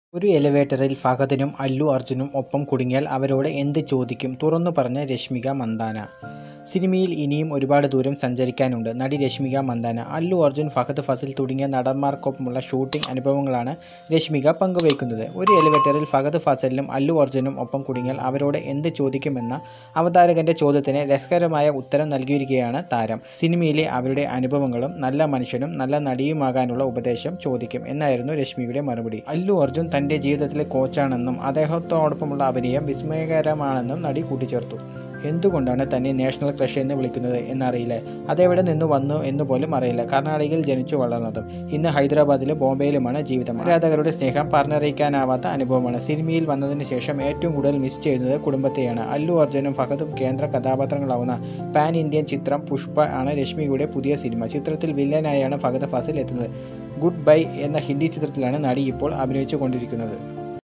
ഒരു എലിവേറ്ററിൽ ഫഹദിനും അല്ലു അർജുനും ഒപ്പം കുടുങ്ങിയാൽ അവരോട് എന്ത് ചോദിക്കും? തുറന്നു പറഞ്ഞ രശ്മിക മന്ദാന. സിനിമയിൽ ഇനിയും ഒരുപാട് ദൂരം സഞ്ചരിക്കാനുണ്ട്. നടി രശ്മിക മന്ദാന. അല്ലു അർജുൻ, ഫഹദ് ഫസിൽ തുടങ്ങിയ നടന്മാർക്കൊപ്പമുള്ള ഷൂട്ടിംഗ് അനുഭവങ്ങളാണ് രശ്മിക പങ്കുവയ്ക്കുന്നത്. ഒരു എലിവേറ്ററിൽ ഫഹദ് ഫസലിനും അല്ലു അർജുനും ഒപ്പം കുടുങ്ങിയാൽ അവരോട് എന്ത് ചോദിക്കുമെന്ന അവതാരകന്റെ ചോദ്യത്തിന് രസകരമായ ഉത്തരം നൽകിയിരിക്കുകയാണ് താരം. സിനിമയിലെ അവരുടെ അനുഭവങ്ങളും നല്ല മനുഷ്യനും നല്ല നടിയുമാകാനുള്ള ഉപദേശം ചോദിക്കും എന്നായിരുന്നു രശ്മിയുടെ മറുപടി. അല്ലു അർജുൻ തൻ്റെ ജീവിതത്തിലെ കോച്ചാണെന്നും അദ്ദേഹത്തോടൊപ്പമുള്ള അഭിനയം വിസ്മയകരമാണെന്നും നടി കൂട്ടിച്ചേർത്തു. എന്തുകൊണ്ടാണ് തന്നെ നാഷണൽ ക്രഷ് എന്ന് വിളിക്കുന്നത് എന്നറിയില്ല. അതെവിടെ നിന്ന് വന്നു എന്ന് പോലും അറിയില്ല. കർണാടകയിൽ ജനിച്ചു വളർന്നതും ഇന്ന് ഹൈദരാബാദിലും ബോംബെയിലുമാണ് ജീവിതം. ആരാധകരുടെ സ്നേഹം പറഞ്ഞറിയിക്കാനാവാത്ത അനുഭവമാണ്. സിനിമയിൽ വന്നതിന് ശേഷം ഏറ്റവും കൂടുതൽ മിസ് ചെയ്യുന്നത് കുടുംബത്തെയാണ്. അല്ലു അർജുനും ഫഹദും കേന്ദ്ര കഥാപാത്രങ്ങളാവുന്ന പാൻ ഇന്ത്യൻ ചിത്രം പുഷ്പ ആണ് രശ്മിയുടെ പുതിയ സിനിമ. ചിത്രത്തിൽ വില്ലനായാണ് ഫഹദ് ഫസിൽ എത്തുന്നത്. ഗുഡ് ബൈ എന്ന ഹിന്ദി ചിത്രത്തിലാണ് നടി ഇപ്പോൾ അഭിനയിച്ചു കൊണ്ടിരിക്കുന്നത്.